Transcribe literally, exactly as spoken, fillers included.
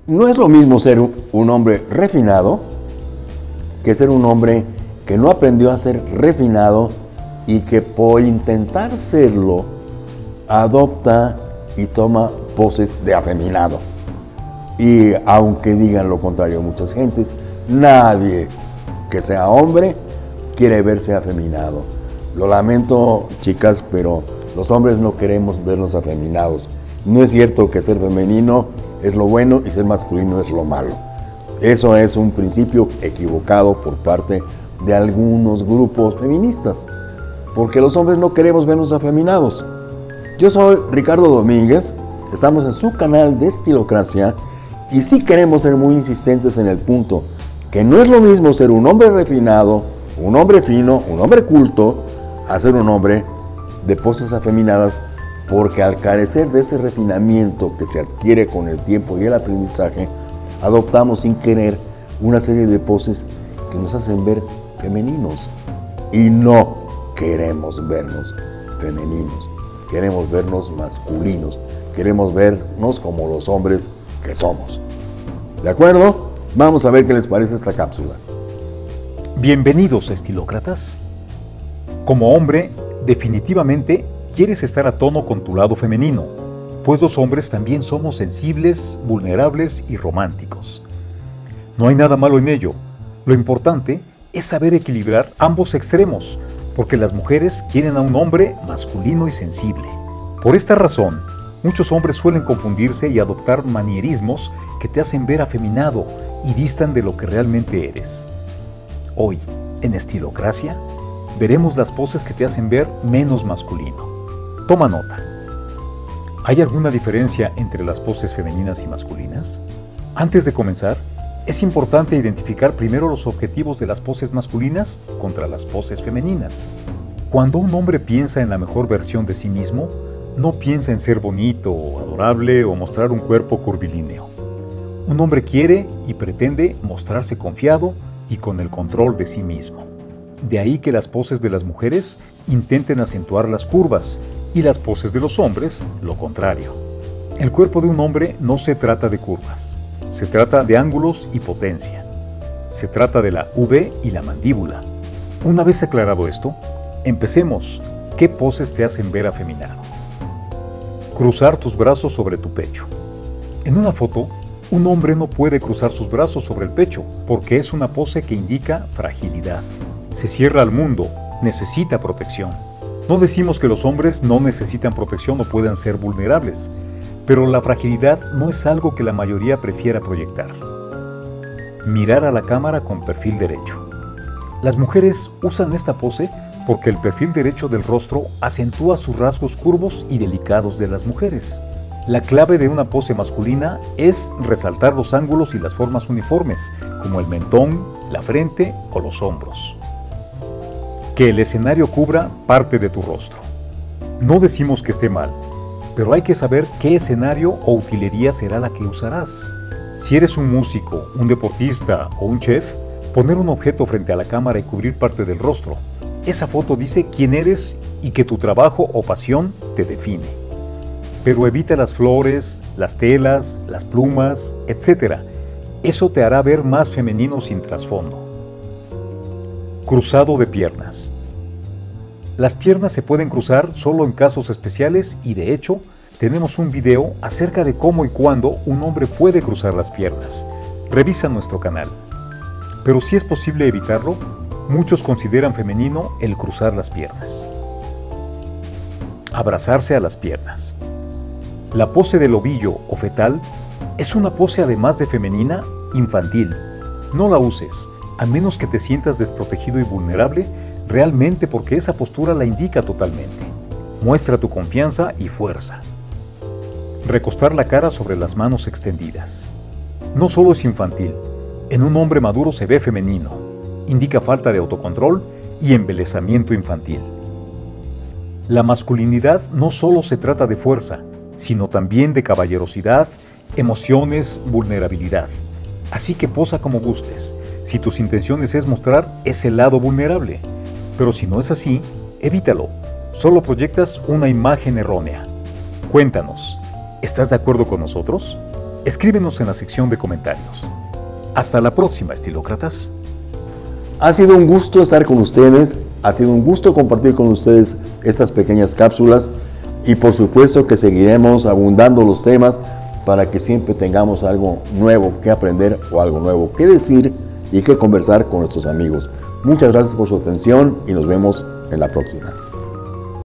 No es lo mismo ser un hombre refinado que ser un hombre que no aprendió a ser refinado y que por intentar serlo adopta y toma poses de afeminado. Y aunque digan lo contrario muchas gentes, nadie que sea hombre quiere verse afeminado. Lo lamento, chicas, pero los hombres no queremos vernos afeminados. No es cierto que ser femenino es lo bueno y ser masculino es lo malo. Eso es un principio equivocado por parte de algunos grupos feministas, porque los hombres no queremos vernos afeminados. Yo soy Ricardo Domínguez, estamos en su canal de Estilocracia y sí queremos ser muy insistentes en el punto que no es lo mismo ser un hombre refinado, un hombre fino, un hombre culto, a ser un hombre de poses afeminadas, porque al carecer de ese refinamiento que se adquiere con el tiempo y el aprendizaje, adoptamos sin querer una serie de poses que nos hacen ver femeninos. Y no queremos vernos femeninos, queremos vernos masculinos, queremos vernos como los hombres que somos. ¿De acuerdo? Vamos a ver qué les parece esta cápsula. Bienvenidos, estilócratas. Como hombre, definitivamente quieres estar a tono con tu lado femenino, pues los hombres también somos sensibles, vulnerables y románticos. No hay nada malo en ello. Lo importante es saber equilibrar ambos extremos, porque las mujeres quieren a un hombre masculino y sensible. Por esta razón, muchos hombres suelen confundirse y adoptar manierismos que te hacen ver afeminado y distan de lo que realmente eres. Hoy, en Estilocracia, veremos las poses que te hacen ver menos masculino. Toma nota. ¿Hay alguna diferencia entre las poses femeninas y masculinas? Antes de comenzar, es importante identificar primero los objetivos de las poses masculinas contra las poses femeninas. Cuando un hombre piensa en la mejor versión de sí mismo, no piensa en ser bonito o adorable o mostrar un cuerpo curvilíneo. Un hombre quiere y pretende mostrarse confiado y con el control de sí mismo. De ahí que las poses de las mujeres intenten acentuar las curvas y las poses de los hombres lo contrario. El cuerpo de un hombre no se trata de curvas, se trata de ángulos y potencia. Se trata de la V y la mandíbula. Una vez aclarado esto, empecemos. ¿Qué poses te hacen ver afeminado? Cruzar tus brazos sobre tu pecho. En una foto, un hombre no puede cruzar sus brazos sobre el pecho porque es una pose que indica fragilidad. Se cierra al mundo, necesita protección. No decimos que los hombres no necesitan protección o puedan ser vulnerables, pero la fragilidad no es algo que la mayoría prefiera proyectar. Mirar a la cámara con perfil derecho. Las mujeres usan esta pose porque el perfil derecho del rostro acentúa sus rasgos curvos y delicados de las mujeres. La clave de una pose masculina es resaltar los ángulos y las formas uniformes, como el mentón, la frente o los hombros. Que el escenario cubra parte de tu rostro. No decimos que esté mal, pero hay que saber qué escenario o utilería será la que usarás. Si eres un músico, un deportista o un chef, poner un objeto frente a la cámara y cubrir parte del rostro. Esa foto dice quién eres y que tu trabajo o pasión te define. Pero evita las flores, las telas, las plumas, etcétera. Eso te hará ver más femenino sin trasfondo. Cruzado de piernas. Las piernas se pueden cruzar solo en casos especiales y de hecho, tenemos un video acerca de cómo y cuándo un hombre puede cruzar las piernas. Revisa nuestro canal. Pero si es posible evitarlo, muchos consideran femenino el cruzar las piernas. Abrazarse a las piernas. La pose del ovillo o fetal es una pose además de femenina, infantil. No la uses, a menos que te sientas desprotegido y vulnerable, realmente porque esa postura la indica totalmente. Muestra tu confianza y fuerza. Recostar la cara sobre las manos extendidas. No solo es infantil, en un hombre maduro se ve femenino. Indica falta de autocontrol y embelezamiento infantil. La masculinidad no solo se trata de fuerza, sino también de caballerosidad, emociones, vulnerabilidad. Así que posa como gustes, si tus intenciones es mostrar ese lado vulnerable. Pero si no es así, evítalo. Solo proyectas una imagen errónea. Cuéntanos, ¿estás de acuerdo con nosotros? Escríbenos en la sección de comentarios. Hasta la próxima, estilócratas. Ha sido un gusto estar con ustedes, ha sido un gusto compartir con ustedes estas pequeñas cápsulas y por supuesto que seguiremos abundando los temas para que siempre tengamos algo nuevo que aprender o algo nuevo que decir y que conversar con nuestros amigos. Muchas gracias por su atención y nos vemos en la próxima.